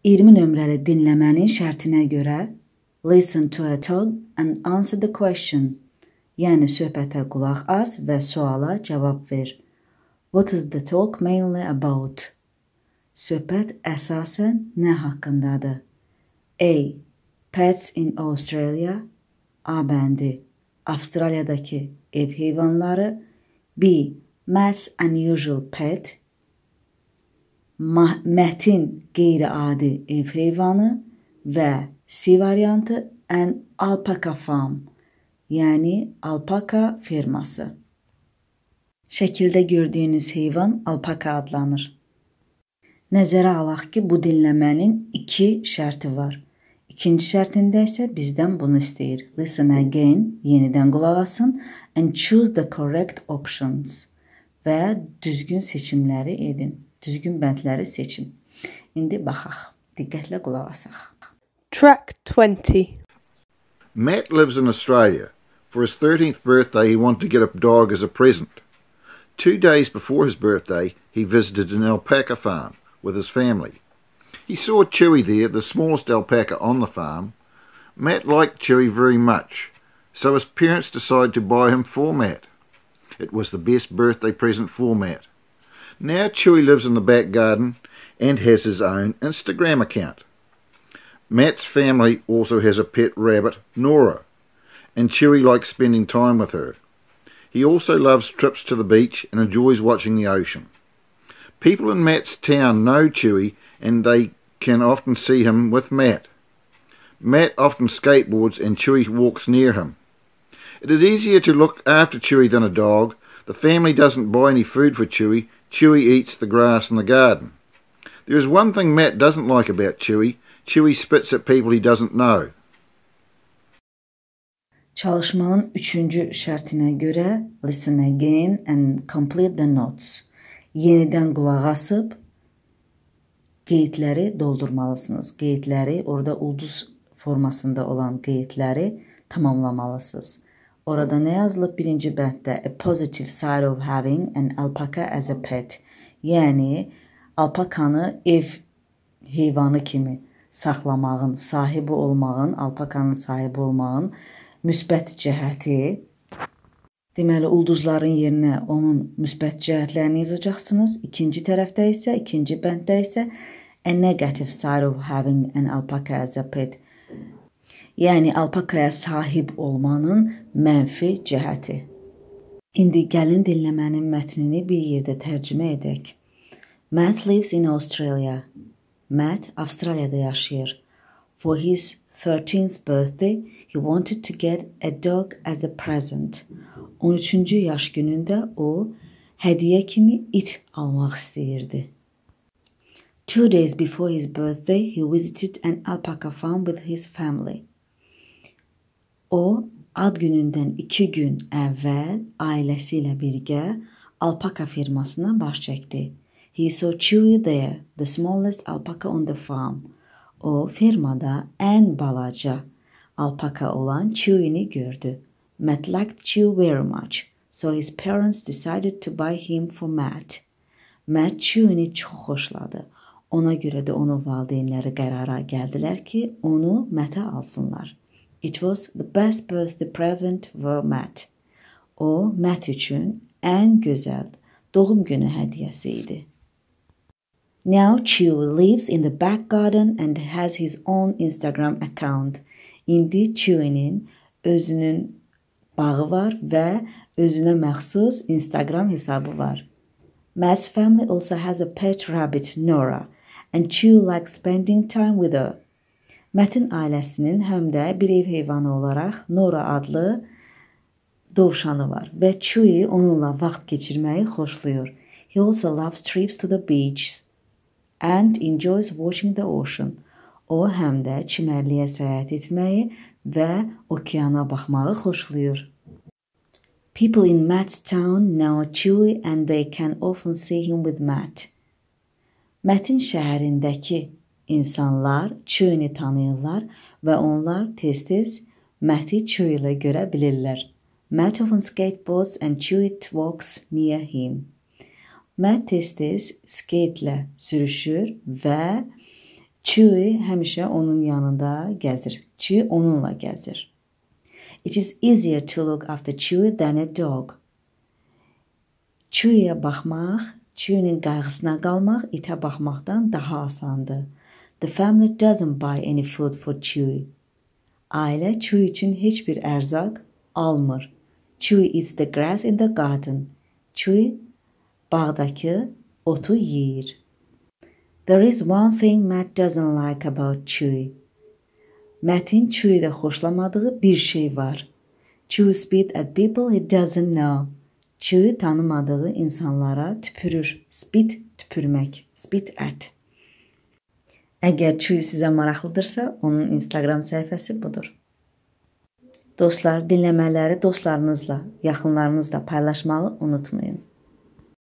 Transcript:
20 nömrəli dinləmənin şərtinə görə listen to a talk and answer the question. Yəni söhbətə qulaq as və suala cavab ver. What is the talk mainly about? Söhbət əsasən nə haqqındadır? A. Pets in Australia. A bəndi. Avstraliyadakı ev heyvanları. B. Matt's unusual pet. Mətin qeyri-adi ev heyvanı və C variantı an alpaca farm, yəni alpaka ferması. Şəkildə gördüyünüz heyvan alpaka adlanır. Nəzərə alaq ki, bu dinləmənin 2 şərti var. İkinci şərtində isə bizdən bunu istəyir. Listen again, yenidən qulaq asın, and choose the correct options. Və düzgün seçimləri edin. Düzgün bəndləri seçin. İndi baxaq. Diqqətlə qulaq asaq. Track 20. Matt lives in Australia. For his 13th birthday, he wanted to get a dog as a present. 2 days before his birthday, he visited an alpaca farm with his family. He saw Chewy there, the smallest alpaca on the farm. Matt liked Chewy very much, so his parents decided to buy him for Matt. It was the best birthday present for Matt. Now Chewy lives in the back garden and has his own Instagram account. Matt's family also has a pet rabbit, Nora, and Chewy likes spending time with her. He also loves trips to the beach and enjoys watching the ocean. People in Matt's town know Chewy and they can often see him with Matt. Matt often skateboards and Chewy walks near him. It is easier to look after Chewy than a dog. The family doesn't buy any food for Chewy. Chewy eats the grass in the garden. There is one thing Matt doesn't like about Chewy. Chewy spits at people he doesn't know. Çalışmanın 3-cü şərtinə görə listen again and complete the notes. Yenidən qulaq asıb qeydləri doldurmalısınız. Qeydləri, orada ulduz formasında olan qeydləri tamamlamalısınız. Orada nə yazılıb? Birinci bənddə a positive side of having an alpaca as a pet. Yəni, alpakanı ev heyvanı kimi saxlamağın, sahibi olmağın, alpakanın sahibi olmağın müsbət cəhəti. Deməli, ulduzların yerinə onun müsbət cəhətlərini yazacaqsınız. İkinci tərəfdə isə, ikinci bənddə isə a negative side of having an alpaca as a pet. Yəni, alpakaya sahib olmanın mənfi cəhəti. İndi gəlin dinləmənin mətnini bir yerdə tərcümə edək. Matt lives in Australia. Matt Avstraliyada yaşayır. For his 13th birthday, he wanted to get a dog as a present. 13-cü yaş günündə o, hədiyyə kimi it almaq istəyirdi. 2 days before his birthday, he visited an alpaca farm with his family. O, ad günündən 2 gün əvvəl ailəsi ilə birgə alpaka firmasına baş çəkdi. He saw Chewy there, the smallest alpaca on the farm. O, firmada ən balaca alpaka olan Chewy'ni gördü. Matt liked Chewy very much, so his parents decided to buy him for Matt. Matt Chewy'ni çox xoşladı. Ona görə də onun valideynləri qərara gəldilər ki, onu Mattə alsınlar. It was the best birthday present for Matt. O, Matt üçün ən gözəl doğum günü hədiyyəsi idi. Now Chewy lives in the back garden and has his own Instagram account. İndi Chewy'nin özünün bağı var və özünə məxsus Instagram hesabı var. Matt's family also has a pet rabbit, Nora, and Chewy likes spending time with her. Matt'in ailəsinin həm də bir ev heyvanı olaraq Nora adlı dovşanı var və Chewy onunla vaxt keçirməyi xoşlayır. He also loves trips to the beach and enjoys watching the ocean. O həm də çimərliyə səyahət etməyi və okeana baxmağı xoşlayır. People in Matt's town know Chewy and they can often see him with Matt. Matt'in şəhərindəki İnsanlar Chewy'ni tanıyırlar və onlar tez-tez Matt'i Chewy ilə görə bilirlər. Matt often skateboards and Chewy walks near him. Matt tez-tez skate ilə sürüşür və Chewie həmişə onun yanında gəzir. Chewie onunla gəzir. It is easier to look after Chewie than a dog. Chewie'yə baxmaq, Chewie'nin qayğısına qalmaq itə baxmaqdan daha asandır. The family doesn't buy any food for Chewie. Ailə Chewie üçün heç bir ərzaq almır. Chewie eats the grass in the garden. Chewie bağdakı otu yeyir. There is one thing Matt doesn't like about Chewie. Matt'in Chewie'də xoşlamadığı bir şey var. Chewie spit at people he doesn't know. Chewie tanımadığı insanlara tüpürür. Spit tüpürmək. Spit at. Əgər Chewie sizə maraqlıdırsa, onun Instagram səhifəsi budur. Dostlar, dinləmələri dostlarınızla, yaxınlarınızla paylaşmağı unutmayın.